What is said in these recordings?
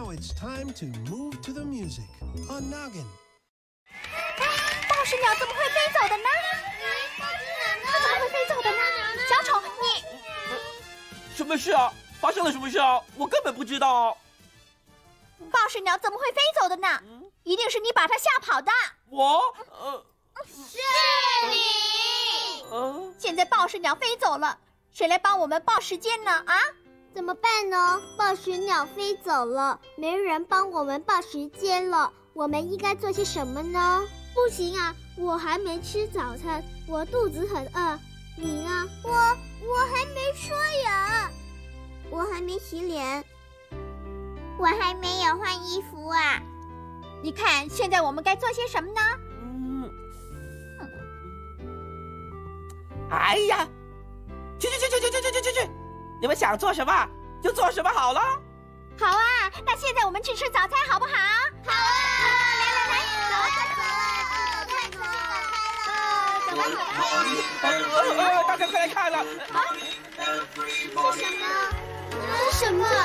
Now it's time to move to the music on Noggin. 报时鸟怎么会飞走的呢？它怎么会飞走的呢？小丑，你什么事啊？发生了什么事啊？我根本不知道。 报时鸟怎么会飞走的呢？一定是你把它吓跑的。 我是你。 现在报时鸟飞走了，谁来帮我们报时间呢？啊？ 怎么办呢？报时鸟飞走了，没人帮我们报时间了，我们应该做些什么呢？不行啊，我还没吃早餐，我肚子很饿。你呢？我还没刷牙，我还没洗脸，我还没有换衣服啊。 你看，现在我们该做些什么呢？ 哎呀，去！你们想做什么就做什么好了。 好啊，那现在我们去吃早餐好不好？ 好啊！来，走！ 大家快来看了！ 是什么？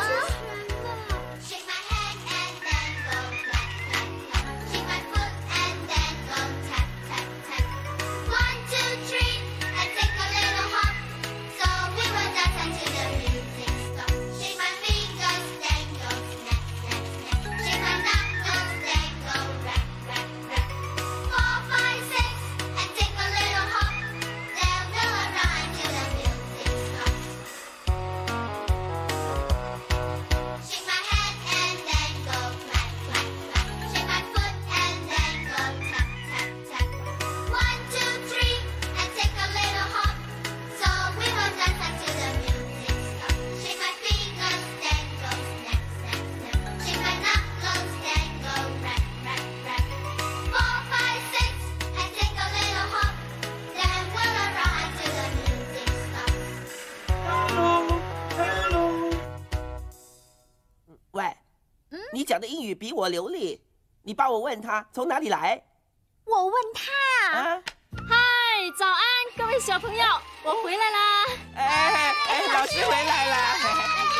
你讲的英语比我流利，你帮我问他从哪里来。 我问他啊。 嗨，早安，各位小朋友，我回来啦！ 哎，老师回来了。